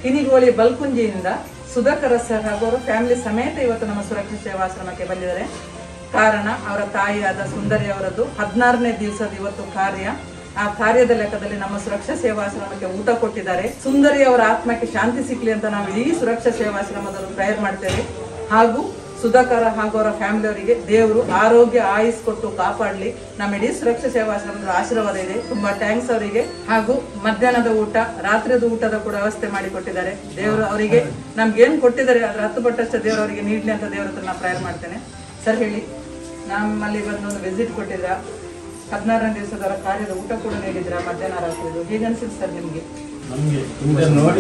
ಕಿನಿಗೋಳಿ ಬಲ್ಕುಂಜಿಯಿಂದ Sudhakar sir ಹಾಗೂ ಅವರ family ಸಮೇತ ಇವತ್ತು ನಮ್ಮ ಸುರಕ್ಷಾ ಸೇವಾಶ್ರಮಕ್ಕೆ ಬಂದಿದ್ದಾರೆ. ಕಾರಣ ಅವರ ತಾಯಿಯಾದ ಸುಂದರಿ ಅವರದ್ದು 16ನೇ ದಿವಸದ ಇವತ್ತು ಕಾರ್ಯ. ಆ ಕಾರ್ಯದ ಲೆಕ್ಕದಲ್ಲಿ ನಮ್ಮ ಸುರಕ್ಷಾ ಸೇವಾಶ್ರಮಕ್ಕೆ ಊಟ ಕೊಟ್ಟಿದ್ದಾರೆ. ಸುಂದರಿ ಅವರ ಆತ್ಮಕ್ಕೆ ಶಾಂತಿ ಸಿಗ್ಲಿ ಅಂತ ನಾವು ಇಡೀ ಸುರಕ್ಷಾ ಸೇವಾಶ್ರಮದಲ್ಲಿ ಪ್ರೇಯರ್ ಮಾಡ್ತೇವೆ. ಹಾಗೂ ಸುಧಾಕರ ಹಾಗೂ ಅವರ ಫ್ಯಾಮಿಲಿ ಅವರಿಗೆ ದೇವರು ಆರೋಗ್ಯ ಆಯುಸ್ ಕೊಟ್ಟು ಕಾಪಾಡಲಿ. ನಮ್ಮ ಇಡೀ ಸುರಕ್ಷಾ ಸೇವಾಶ್ರಮದ ಆಶೀರ್ವಾದ ಇದೆ. ತುಂಬಾ ಥ್ಯಾಂಕ್ಸ್ ಅವರಿಗೆ. ಹಾಗೂ ಮಧ್ಯಾಹ್ನದ ಊಟ, ರಾತ್ರಿಯದ ಊಟದ ಕೂಡ ವ್ಯವಸ್ಥೆ ಮಾಡಿಕೊಟ್ಟಿದ್ದಾರೆ. ದೇವರು ಅವರಿಗೆ ನಮ್ಗೆ ಏನ್ ಕೊಟ್ಟಿದ್ದಾರೆ ಅದ್ರ 10 ಪಟ್ಟಷ್ಟು ದೇವರು ಅವರಿಗೆ ನೀಡಲಿ ಅಂತ ದೇವರ ಹತ್ರ ನಾನು ಪ್ರೇಯರ್ ಮಾಡ್ತೇನೆ. ಸರ್ ಹೇಳಿ, ನಮ್ಮಲ್ಲಿ ಬಂದು ಒಂದು ವಿಸಿಟ್ ಕೊಟ್ಟಿದ್ರ, 16ನೇ ದಿವಸದವರ ಕಾರ್ಯದ ಊಟ ಕೂಡ ನೀಡಿದ್ರ ಮಧ್ಯಾಹ್ನ ರಾತ್ರಿದು. ಹೇಗೆ ಅನ್ಸಿತ್ತು ಸರ್ ನಿಮ್ಗೆ? ನೋಡಿ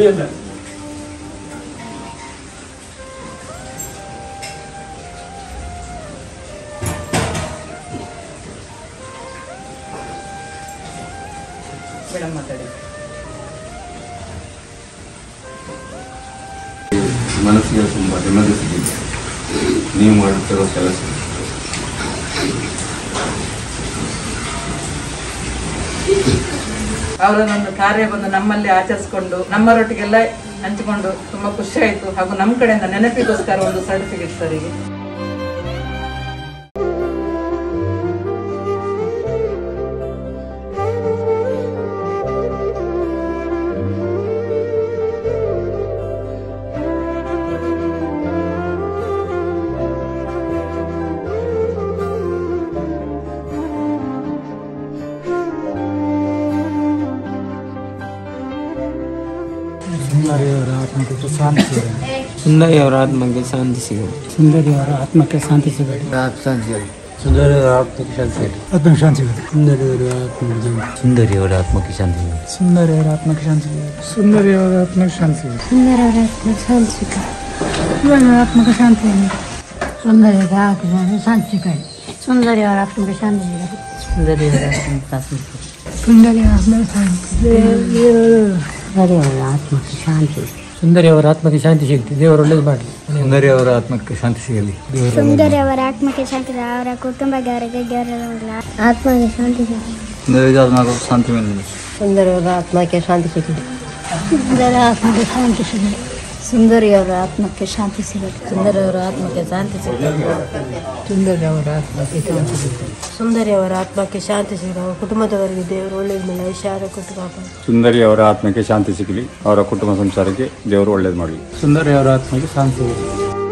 ಮೇಡಮ್ ಮಾತಾಡಿ. ಮನಸ್ಸಿಗೆ ತುಂಬ ನೆಮ್ಮದಿ ಸಿಗಿದೆ ನೀವು ಮಾಡುತ್ತಿರೋ ಕೆಲಸ. ಅವರ ಒಂದು ಕಾರ್ಯ ಬಂದು ನಮ್ಮಲ್ಲಿ ಆಚರಿಸಿಕೊಂಡು ನಮ್ಮರೊಟ್ಟಿಗೆಲ್ಲ ಹಂಚಿಕೊಂಡು ತುಂಬಾ ಖುಷಿ ಆಯ್ತು. ಹಾಗೂ ನಮ್ಮ ಕಡೆಯಿಂದ ನೆನಪಿಗೋಸ್ಕರ ಒಂದು ಸರ್ಟಿಫಿಕೇಟ್ ಸರ್ ಈಗ. ಸುಂದರಿ ಅವರ ಆತ್ಮಕ್ಕೆ ಶಾಂತಿ ಸಿಗಲಿ. ಸುಂದರಿ ಅವರ ಆತ್ಮಕ್ಕೆ ಶಾಂತಿ ಸಿಗಲಿ. ಸುಂದರಿ ಅವರ ಆತ್ಮಕ್ಕೆ ಶಾಂತಿ ಸಿಗಲಿ. ಆತ್ಮಕ್ಕೆ ಶಾಂತಿ ಸಿಗಲಿ. ಸುಂದರಿ ಅವರ ಆತ್ಮಕ್ಕೆ ಶಾಂತಿ ಸಿಗಲಿ. ಸುಂದರಿ ಅವರ ಆತ್ಮಕ್ಕೆ ಶಾಂತಿ ಸಿಗಲಿ. ಸುಂದರಿ ಅವರ ಆತ್ಮಕ್ಕೆ ಶಾಂತಿ ಸಿಗಲಿ. ಸುಂದರ ಅವರ ಆತ್ಮಕ್ಕೆ ಶಾಂತಿ ಸಿಗಲಿ. ಸುಂದರ ಆತ್ಮಕ್ಕೆ ಶಾಂತಿ ಸಿಗಲಿ. ಸುಂದರ ಆತ್ಮಕ್ಕೆ ಶಾಂತಿ ಸಿಗಲಿ. ಸುಂದರಿ ಅವರ ಆತ್ಮಕ್ಕೆ ಶಾಂತಿ ಸಿಗಲಿ. ಸುಂದರಿ ಅವರ ಆತ್ಮಕ್ಕೆ ಶಾಂತಿ ಸಿಗಲಿ. ಸುಂದರಿ ಆತ್ಮಕ್ಕೆ ಶಾಂತಿ. ಸುಂದರಿ ಅವರ ಆತ್ಮಕ್ಕೆ ಶಾಂತಿ ಸಿಗಲಿ. ದೇವರು ಒಳ್ಳೇದು ಮಾಡಲಿ. ಸುಂದರಿ ಅವರ ಆತ್ಮಕ್ಕೆ ಶಾಂತಿ ಸಿಗಲಿ. ಸುಂದರಿ ಅವರ ಆತ್ಮಕ್ಕೆ ಶಾಂತಿ, ಅವರ ಕುಟುಂಬಕ್ಕೆ ಆತ್ಮಕ್ಕೆ ಶಾಂತಿ ಸಿಗಲಿ. ಸುಂದರಿ ಆತ್ಮಕ್ಕೆ ಶಾಂತಿ ಸಿಗಲಿ. ಸುಂದರಿ ಅವರ ಆತ್ಮಕ್ಕೆ ಶಾಂತಿ ಸಿಗಲಿ. ಸುಂದರ ಆತ್ಮಕ್ಕೆ ಶಾಂತಿ ಸಿಗಲಿ. ಸುಂದರಿ ಅವರ ಆತ್ಮಕ್ಕೆ ಶಾಂತಿ ಸಿಗಲಿ. ಸುಂದರಿ ಅವರ ಆತ್ಮಕ್ಕೆ ಶಾಂತಿ ಸಿಗಲಿ. ಸುಂದರಿ ಅವರ ಆತ್ಮಕ್ಕೆ ಶಾಂತಿ ಸಿಗಲಿ. ಸುಂದರಿ ಅವರ ಆತ್ಮಕ್ಕೆ ಶಾಂತಿ ಸಿಗಲಿ. ಅವರ ಕುಟುಂಬದವರಿಗೆ ದೇವರು ಒಳ್ಳೇದು ಮೇಲೆ ಐಶ್ವರ್ಯ ಕೊಟ್ಟು ಕಾಪಾಡಿ. ಸುಂದರಿ ಅವರ ಆತ್ಮಕ್ಕೆ ಶಾಂತಿ ಸಿಗಲಿ. ಅವರ ಕುಟುಂಬ ಸಂಸಾರಕ್ಕೆ ದೇವರು ಒಳ್ಳೇದು ಮಾಡಲಿ. ಸುಂದರಿ ಅವರ ಆತ್ಮಕ್ಕೆ ಶಾಂತಿ ಸಿಗಲಿ.